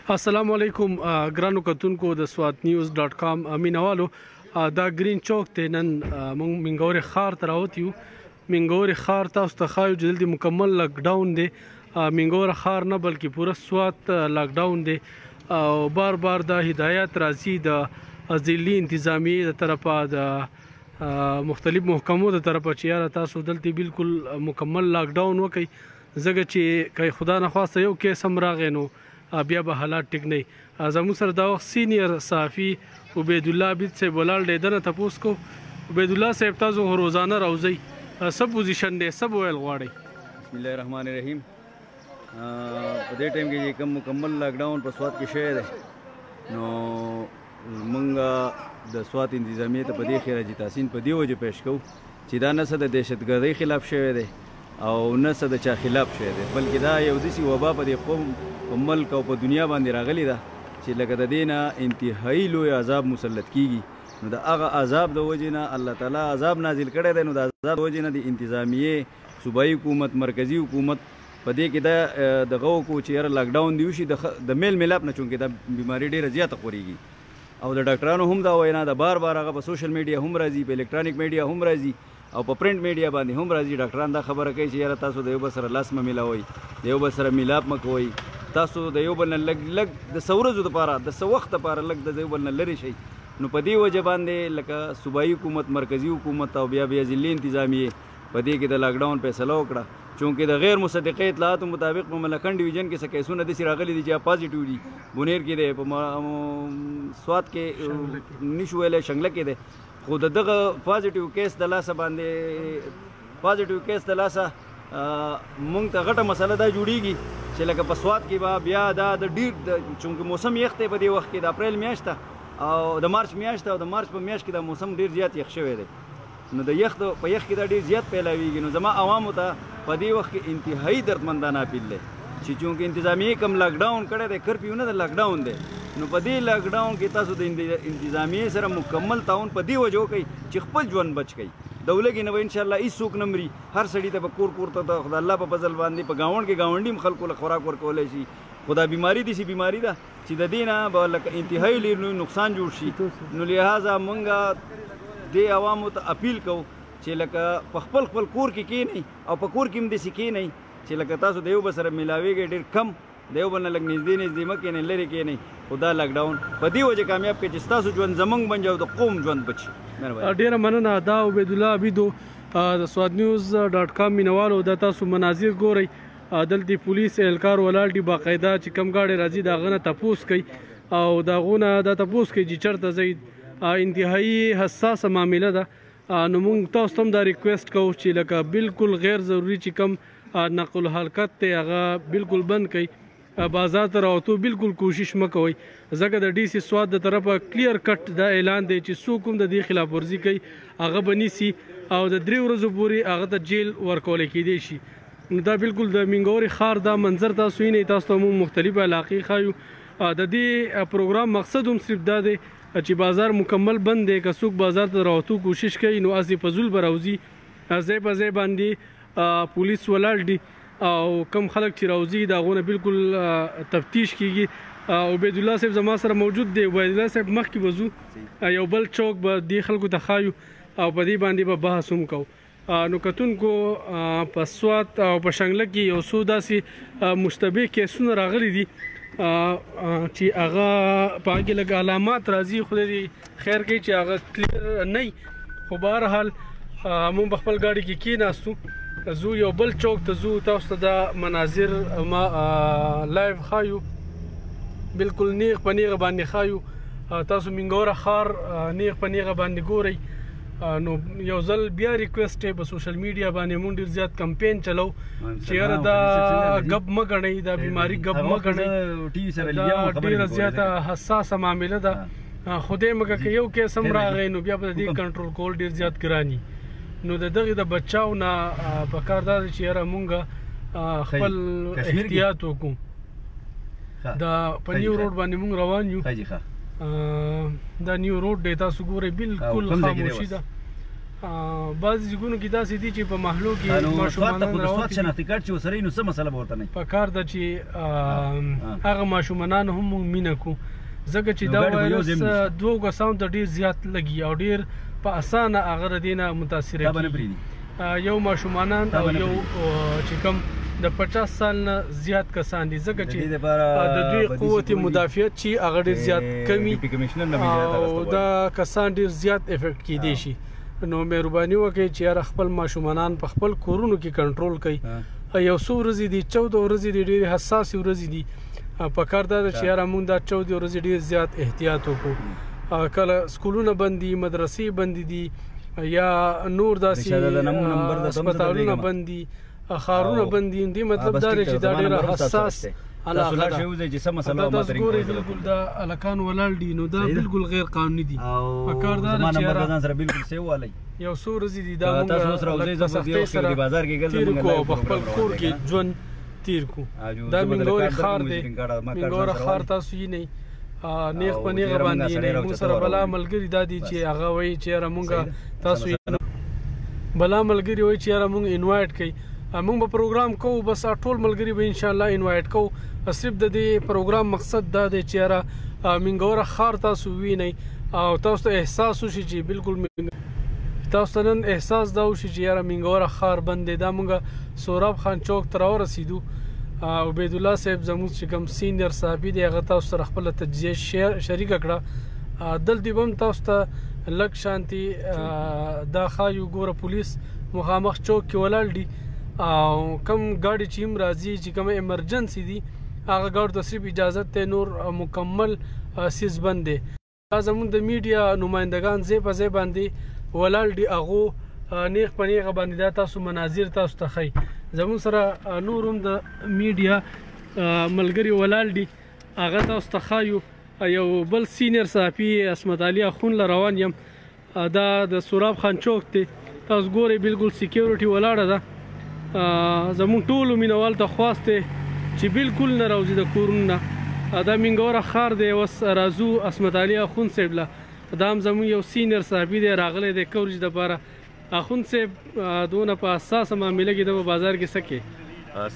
السلام علیکم ګرانو کتونکو د سوات نیوز ډاٹ کام مینوالو دا گرین چوک ته نن مونږ منګوري خار ته راوتیو. منګوري خار تاسو ته خایو جلدی مکمل لاک ډاون دی. منګوري خار نه بلکې پوره سوات لاک ډاون دی او بار بار دا هدایت راځي د ځلي انتظامیه د طرفه د مختلف محکمو د طرفه چې یاره تاسو دلته بالکل مکمل لاک ډاون وکئ ځکه چې که خدا نه خواسته یو کیس هم راغی نو بیا به حالات ټیک نه. زموږ سره دا وخت سینیر صحافي عبید الله عبید صاحب ولاړ دی. دنه تپوس کو عبید الله صاحب تاسو روزانه راوځئ څه پوزیشن دی څه ویل غواړئ؟ بسم الله الرحمن الرحیم. په دې ټایم کې چې کوم مکمل لاک ډاون په سوات کې شوی دی نو موږ د سوات انتظامیه ته په دې خراج تحسین په دې وجه پیش کوو چې دا نه څه د دهشتګردۍ خلاف شوی دی او نه څه د چا خلاف شوی دی بلکې دا یو داسې وبا په دې قوم په ملک او په دنیا باندې راغلی ده چې لکه د دې نه انتهایي لوی عذاب مسلط کیږي. نو د هغه عذاب د وجې نه الله تعالی عذاب نازل کړی دی. نو د عذاب د وجې نه د انتظامیې صوبایي حکومت مرکزي حکومت په دې کې دا دغه وکړو چې یاره لاک ډاون دی وشي د میل میلاپ نه چونکې دا بیماري ډېره زیاته خورېږي او د ډاکټرانو هم دا وینا د بار بار هغه په سوشل میډیا هم راځي په الکترونیک میډیا هم راځي او په پرنټ میډیا باندې هم راځي. ډاکټران دا خبره کوي چې یاره تاسو د یو بل سره لاس مه میلاوئ د یو بل سره میلاپ مه کوئ تاسو د یو بل نه لږ د څه ورځو دپاره د څه وخت دپاره لږ د یو بل نه لرې شئ. نو په دې وجه باندې لکه صوبایي حکومت مرکزي حکومت او بیا ضلعي انتظامیې په دې کې د لاک ډاون فیصله وکړه چونکې د غیر مصدقه اطلاعاتو مطابق په ملکنډ ډویژن کې څه کیسونه داسې راغلي دي چې پازیټیو دي. بونیر کې دی په سوات کې نشو ویلی شنګله کې دی خو دغه پازیټیو کیس د لاسه باندې پازیټیو کیس د لاسه مونږ ته غټه مسله دا جوړیږي چې لکه په سوات کې به بیا دا د ډېر چونکې موسم یخ دی په دې وخت کې د اپریل میاشت او د مارچ میاشت او د مارچ په میاشت کې دا موسم ډېر زیات یخ شوی دی. نو د یخ په یخ کې دا ډېر زیات پیلاویږي. نو زما عوامو ته په دې وخت کې انتهایي دردمندانه اپیل دی چې چونکې انتظامیې کوم لاک ډاون کړی دی کرفیو نه د لاک ډاون دی نو په دې لاک ډاون کې تاسو د انتظامیې سره مکمل تعاون په دې وجه وکئ چې خپل ژوند بچ کړئ. د ولږې نه به انشاءالله هېڅوک نه مري هر سړي ته به کور ته د خدای الله په فضل باندې په ګاونډ کې ګاونډي هم خلکو له خوراک ورکولی شي. خو دا بیماري داسې بیماري ده چې د دې نه به لکه انتهایي لوی نقصان جوړ شي. نو لہذا موږ دې عوامو ته اپیل کوو چې لکه په خپل کور کې کښېنئ او په کور کې هم داسې کښېنئ چې لکه تاسو د یو بل سره میلاویږئ ډېر کم د یو بل نه لږ نږدې مه کښېنئ لرې کښېنئ. خو دا لاک ډاون په دې وجه کامیاب کړئ چې ستاسو ژوند زموږ بنجي او د قوم ژوند بچي. ډېره مننه. دا عبید الله عبیدو د سوات نیوز ډاټ کام مینوالو دا تاسو مناظر ګورئ دلته پولیس اهلکار ولاړ دي باقاعده چې کم گاډي راځي د هغه نه تپوس کوي او د هغو نه دا تپوس کوي چې چېرته ځئ. انتهایي حساسه معامله ده. نو موږ تاسو ته هم دا ریکویسټ کوو چې لکه بالکل غیر ضروري چې کم نقل حرکت دی هغه بالکل بند کړئ. بازار ته راوتو بالکل کوشش مه کوئ ځکه د ډي سي سوات د طرفه کلیر کټ دا اعلان دی چې څوک هم د دې خلاف ورزي کوي هغه به نیسي او د 3 ورځو پورې هغه ته جیل ورکولی کیدی شي. دا بالکل د منګوري خار دا منظر تاسو وینئ. تاسو ته موږ مختلفه علاقې ښایو. د دې پروګرام مقصد هم صرف دا دی چې بازار مکمل بند دی. که څوک بازار ته راوتو کوشش کوي نو هسې فضول به راوځي. ځای په ځای باندې پولیس ولاړ دي او کم خلک چې راوځي د هغو نه بالکل تفتیش کیږي. عبید الله صاحب زما سره موجود دی. عبید الله صاحب مخکې به ځو یو بل چوک به دې خلکو ته ښایو او په دې باندې به بحث هم کوو. نو کتونکو په سوات او په شنګله کې یو څو داسې مشتبه کیسونه راغلي دي چې هغه په هغې لږ علامات راځي. خدای دې خیر کوي چې هغه کلیر نه وي. خو بهرحال موږ په خپل ګاډي کې کېناستو زو یو بل چوک ته زو تاسو ته دا مناظر ما لایو ښایو بالکل نیغ په نیغه باندې ښایو. تاسو منګوره خار نیغ په نیغه باندې ګورئ. نو یو ځل بیا ریکویسټ دی په سوشل میډیا باندې مونږ ډېر زیات کمپین چلو چې یاره دا ګب مه ګڼئ دا بیماري ګب مه ګڼئ دا ډېره زیاته حساسه معامله ده. خدای مګه که یو کیس هم راغی نو بیا به د دې کنټرول کول ډېر زیات ګران وي. نو د دغې د بچاو نه پکار دا دی چې یاره مونږ خپل احتیاط وکړو. دا په نیو روډ باندې مونږ روان یو. دا نیو روډ دی تاسو ګورئ بالکل خاموشي ده. بعض ځایونو کې داسې دي چې په محلو کې ماشومان راوتي شناختی کارت چې ورسره نو څه مسله به ورته نه پکار ده چې هغه ماشومان هم موږ مینه کړو ځکه چې دا وایرس دوه کسانو ته ډېر زیات لګي او ډېر په اسانه هغه د دې نه متاثره کېږي یو ماشومانان او یو چې کوم د 50 سال نه زیات کسان دي ځکه چې د دوی قوت مدافعت چې هغه ډېر زیات کمی او دا کسان ډېر زیات افیکټ کېدی شي نو مهرباني وکړئ چې یاره خپل ماشومانان په خپل کورونو کې کنټرول کړئ یو څو ورځې دي 14 ورځې دي ډېرې حساسې ورځې دي پکار دا ده چې یاره موږ دا 14 ورځې ډېر زیات احتیاط وکړو کله سکولونه بند دي مدرسې بند دي یا نور داسې هسپتالونه بند دي ښارونه بند دي دې مطلب دا دی چې دا ډېره حساس علاقه ده تاسو ګورئ بالکل دا هلکان ولاړ دي نو دا بالکل غیر قانوني دي پکار دا ده چې یو څو ورځې دي دا موږ په سختۍ سره تېر کړو په خپل کور کې ژوند تېر کړو دا منګورې ښار دی منګوره ښار تاسو یې نه نیغ په نیغه باندې یې موږ سره بلا ملګري دا دي چې هغه وایي چې یاره موږ تاسو بلا ملګري وایي چې یاره موږ انوایټ کوي موږ به پروګرام کوو بس ټول ملګري به انشاءالله انوایټ کوو صرف د دې پروګرام مقصد دا دی چې یاره منګوره ښار تاسو وینئ او تاسو ته احساس وشي چې بالکل تاسو ته نن احساس دا وشي چې یاره منګوره ښار بند دی دا موږ سوراب خان چوک ته راورسېدو عبیدالله صاحب زموږ چې کوم سینیر صحابي دی هغه تاسو سره خپله تجزیه شریکه کړه دلته به هم تاسو ته لږ شانتي دا ښایي ګوره پولیس مخامخ چوک کې ولاړ دي او کم ګاډي چې هم راځي چې کومه ایمرجنسي دي هغه ګاډو ته صرف اجازت دی نور مکمل سیز بند دی دا زموږ د میډیا نمایندګان ځای په ځای باندې ولاړ دي هغو نیغ په نیغه باندې دا تاسو مناظر تاسو ته ښایي زموږ سره نور هم د میډیا ملګري ولاړ دي هغه تاسو ته ښایو یو بل سینیر صحافي عصمت علي اخون له روان یم دا د سوراب خان چوک دی تاسو ګورئ بالکل سیکیورټي ولاړه ده زموږ ټولو مینوال ته خواست دی چې بالکل نه راوځي د کورونو نه دا منګوره ښار دی اوس راځو عصمت علي اخون صاحب له دا هم زموږ یو سینیر صحابي دی راغلی دی کوریج دپاره اخون صاحب دونه په حساسه معامله کې د په بازار کې څه کې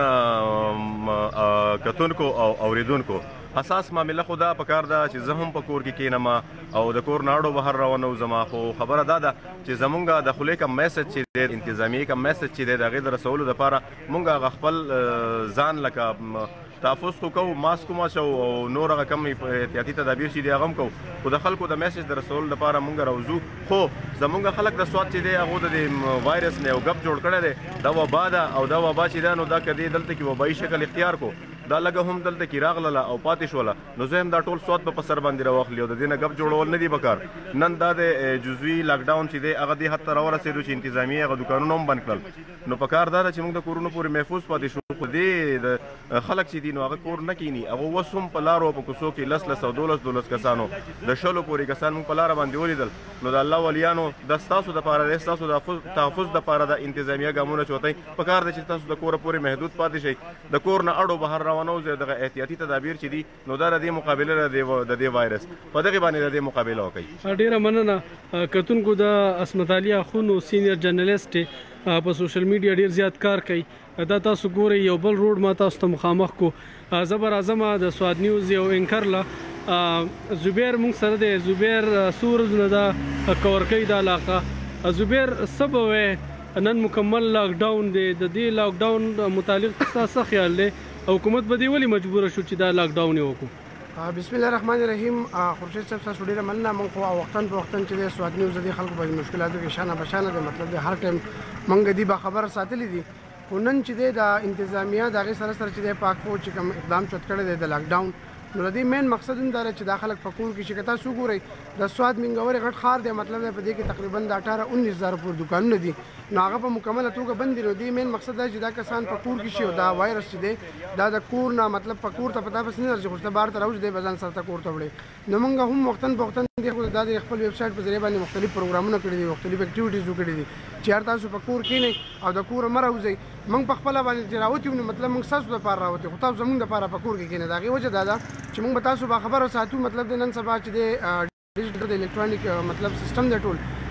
سلامونه کتونکو او اوریدونکو حساس معامله خو دا پکار ده چې زه هم په کور کې کینم او د کور نه اړو بهر روانو زما خو خبره دا ده چې زمونږ د خولې کوم میسج چې دی انتظامیې کوم میسج چې دی د هغې د رسولو دپاره مونږ هغه خپل ځان لکه تحفظ خو کوو ماسک هم اچو او نور هغه کم احتیاطي تدابیر چې دي هغه هم کوو خو د خلکو د میسج د رسولو لپاره مونږ راوځو خو زمونږ خلک د سواد چې دی هغو د دې وایرس نه یو ګپ جوړ کړی دی دا وبا ده او دا وبا چې ده نو دا که دی دلته کې وبایي شکل اختیار کو دا لږه هم دلته کې راغله او پاتې شوله نو زه هم دا ټول سواد په سر باندې راواخلي او د دې نه ګپ جوړول نه دي پکار نن دا د جزوي لاکډاون چې دی هغه دې حد ته راورسېدو چې انتظامیې هغه دوکانونه هم بند کړل نو پکار دا ده چې موږ د کورونو پورې محفوظ پاتې شو خو دې د خلک چې دي نو هغه کور نه کیني هغه اوس هم په لارو په کوڅو کې لس او دولس کسانو د شلو پورې کسان موږ په لاره باندې ولیدل نو د الله ولیانو د ستاسو دپاره دی ستاسو د تحفظ دپاره د انتظامیه ګامونه چې وتی پکار دی چې تاسو د کوره پورې محدود پاتې شئ د کور نه اړو بهر روانوځئ دغه احتیاطي تدابیر چې دي نو دا د دې مقابله د دې وایرس په دغې باندې د دې مقابله وکړي ډېره مننه کتونکو د عصمت علي اخون سینیر جرنلسټ په سوشل میډیا ډېر زیات کار کوي دا تاسو ګورئ یو بل روډ ما تاسو ته مخامخ کو زه به راځم د سواد نیوز یو انکر له زبیر مونږ سره دی زبیر څو ورځو نه دا کور کوي دا علاقه زبیر څه به وایې نن مکمل لاکډاون دی د دې لاکډاون متعلق ستا څه خیال دی حکومت به دې ولې مجبوره شو چې دا لاکډاون یې وکړو بسم الله الرحمن الرحیم خورشید صاحب تاسو ډېره مننه موږ خو وختن په وختن چې د سواد نیوز د خلکو په مشکلاتو کې شانه بشانه دی مطلب د هر ټایم موږ دې باخبره ساتلې دي خو نن چې دی د انتظامیه د هغې سره چې دی پاک فوج چې کوم اقدام چت کړی دی د لاکډاون نو د دې مین مقصد هم دا دی چې دا خلک په کور کې چې که تاسو وګورئ د سواد منګورې غټ ښار دی مطلب دی په دې کې تقریبا د 18-19 هزاره پورې دوکانونه دي نو هغه په مکمله توګه بند دي نو دې مین مقصد دا چې دا کسان په کور کې شي او دا وایرس چې دی دا د کور نه مطلب په کور ته پتا پس نه درځي خو ته بهر ته راوځي دی به ځان سره کور ته وړي نو موږ هم وختن په وختن دا د خپل ویب سایټ په ذریعه باندې مختلف پروګرامونه کړي دي مختلف اکټیویټیز وکړي دي چې هر تاسو په کور کښېنئ او د کوره مه راوځئ موږ په خپله باندې چې راوتي یو مطلب موږ ستاسو دپاره راوتي خو تاسو زموږ دپاره په کور کې کښېنئ د هغې وجه دا ده چې موږ به تاسو باخبره ساتو مطلب د نن سبا چې د ډیجیټل د الکترونیک مطلب سیستم دی ټول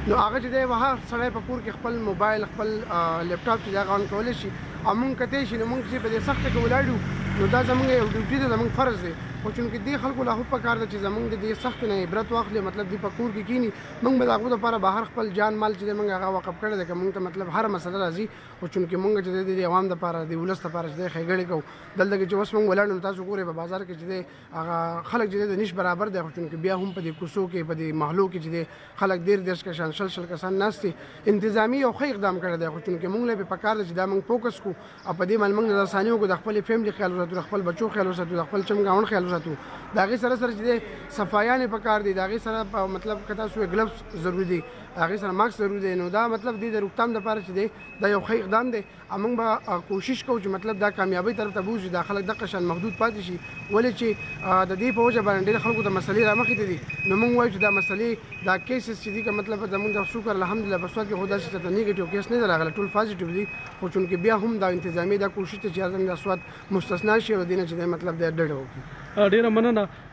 نو هغه چې دی وهر سړی په کور کې خپل موبایل خپل لیپټاپ چې دا غون کولی شي او مونږ کتی شي نو مونږ چې په دې سخته کې ولاړو نو دا زمونږ یو ډیوټي ده زمونږ فرض دی خو چونکې دې خلکو لا خو پکار ده چې زمونږ د دې سخت نه عبرت واخلي مطلب دې په کور کې کینی مونږ به د هغو دپاره بهر خپل جان مال چې دی مونږ هغه وقف کړی دی که مونږ ته مطلب هره مسله راځي خو چونکې مونږ چې دی د عوام دپاره د ولس دپاره چې دی ښېګړې کوو دلته کې چې اوس مونږ ولاړ نو تاسو ګورئ په بازار کې چې دی هغه خلک چې دی د نش برابر دی خو چونکې بیا هم په دې کوڅو کې په دې محلو کې چې دی خلک ډېر دېرش کسان شل کسان ناست دي انتظامي یو ښه اقدام کړی دی خو چونکې مونږ له پکار دی چې دا مونږ فوکس کړو او په دې باندې مونږ د رسنیو کو د خپل فیملی خیال وساتو د خپل بچو خیال وساتو د خپل چمګاون خیال وساتو د هغې سره سره چې دی صفایانې پکار دي د هغې سره مطلب که تاسو ګلفز ضروري دي هغې سره ماسک ضروري دی نو دا مطلب دی د روغتام دپاره چې دی دا یو ښه اقدام دی او موږ به کوشش کوو چې مطلب دا کامیابۍ طرف ته بوځي دا خلک دغه شان محدود پاتې شي ولې چې د دې په وجه باندې ډېر خلکو ته مسلې رامخې ته دي نو موږ وایو چې دا مسلې دا کیسز چې دي که مطلب زموږ د شکر الحمدلله په سواد کې خو داسې چېرته نیګیټیو کیس نه دی راغلی ټول پازیټیو دي خو چونکې بیا هم دا انتظامي دا کوشش دی چې زموږ د سواد مستثنا شي او د دې نه چې دی مطلب دی ډډه وکړي ډیره مننه